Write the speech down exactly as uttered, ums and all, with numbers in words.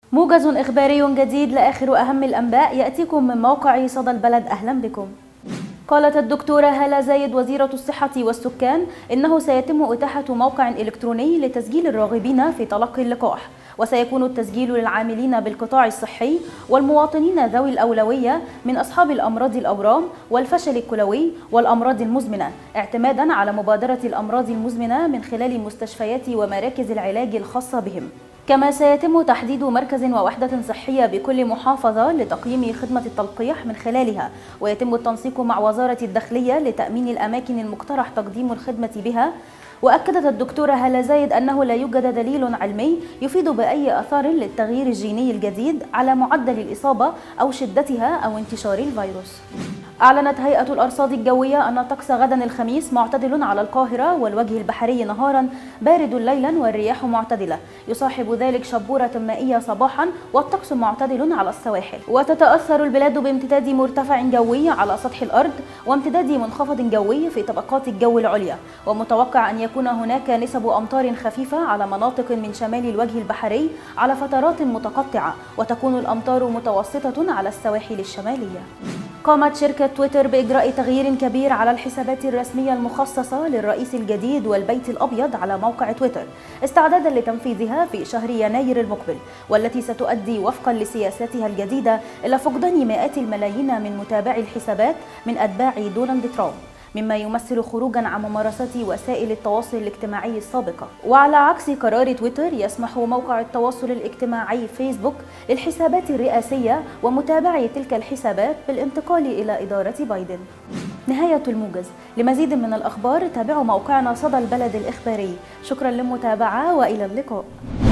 موجز إخباري جديد لآخر وأهم الأنباء يأتيكم من موقع صدى البلد. أهلا بكم. قالت الدكتورة هالة زايد وزيرة الصحة والسكان إنه سيتم إتاحة موقع إلكتروني لتسجيل الراغبين في تلقي اللقاح، وسيكون التسجيل للعاملين بالقطاع الصحي والمواطنين ذوي الأولوية من أصحاب الأمراض الأورام والفشل الكلوي والأمراض المزمنة، اعتمادا على مبادرة الأمراض المزمنة من خلال المستشفيات ومراكز العلاج الخاصة بهم. كما سيتم تحديد مركز ووحدة صحية بكل محافظة لتقييم خدمة التلقيح من خلالها، ويتم التنسيق مع وزارة الداخلية لتأمين الأماكن المقترح تقديم الخدمة بها. وأكدت الدكتورة هالة زايد أنه لا يوجد دليل علمي يفيد بأي أثار للتغيير الجيني الجديد على معدل الإصابة أو شدتها أو انتشار الفيروس. أعلنت هيئة الأرصاد الجوية أن الطقس غدا الخميس معتدل على القاهرة والوجه البحري نهارا، بارد ليلا والرياح معتدلة، يصاحب ذلك شبورة مائية صباحا، والطقس معتدل على السواحل. وتتأثر البلاد بامتداد مرتفع جوي على سطح الأرض وامتداد منخفض جوي في طبقات الجو العليا، ومتوقع أن يكون هناك نسب أمطار خفيفة على مناطق من شمال الوجه البحري على فترات متقطعة، وتكون الأمطار متوسطة على السواحل الشمالية. قامت شركة تويتر بإجراء تغيير كبير على الحسابات الرسمية المخصصة للرئيس الجديد والبيت الأبيض على موقع تويتر، استعدادا لتنفيذها في شهر يناير المقبل، والتي ستؤدي وفقا لسياساتها الجديدة إلى فقدان مئات الملايين من متابعي الحسابات من أتباع دونالد ترامب، مما يمثل خروجا عن ممارسات وسائل التواصل الاجتماعي السابقة. وعلى عكس قرار تويتر، يسمح موقع التواصل الاجتماعي فيسبوك للحسابات الرئاسية ومتابعي تلك الحسابات بالانتقال إلى إدارة بايدن. نهاية الموجز. لمزيد من الأخبار تابعوا موقعنا صدى البلد الإخباري. شكرا للمتابعة وإلى اللقاء.